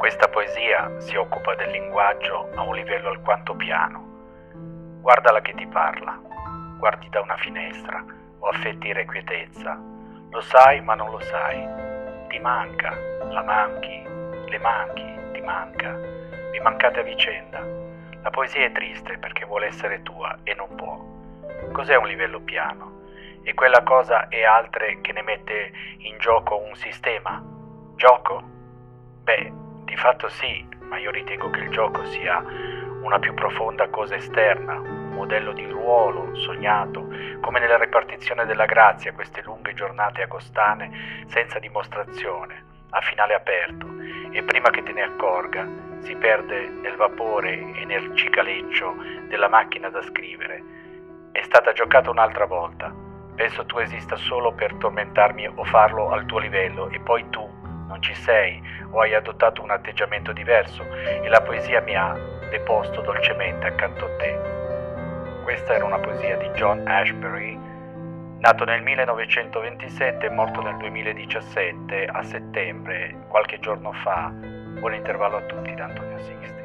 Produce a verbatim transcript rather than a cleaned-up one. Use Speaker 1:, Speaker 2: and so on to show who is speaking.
Speaker 1: Questa poesia si occupa del linguaggio a un livello alquanto piano. Guardala che ti parla, guardi da una finestra o affetti irrequietezza. Lo sai ma non lo sai. Ti manca, la manchi, le manchi, ti manca. Vi mancate a vicenda. La poesia è triste perché vuole essere tua e non può. Cos'è un livello piano? E quella cosa e altre che ne mette in gioco un sistema? Gioco? Beh, di fatto sì, ma io ritengo che il gioco sia una più profonda cosa esterna, un modello di ruolo sognato, come nella ripartizione della grazia, queste lunghe giornate agostane senza dimostrazione, a finale aperto, e prima che te ne accorga si perde nel vapore e nel cicaleccio della macchina da scrivere. È stata giocata un'altra volta. Penso tu esista solo per tormentarmi o farlo al tuo livello e poi tu non ci sei o hai adottato un atteggiamento diverso e la poesia mi ha deposto dolcemente accanto a te. Questa era una poesia di John Ashbery, nato nel millenovecentoventisette e morto nel duemiladiciassette a settembre, qualche giorno fa. Buon intervallo a tutti da Antonio Sixti.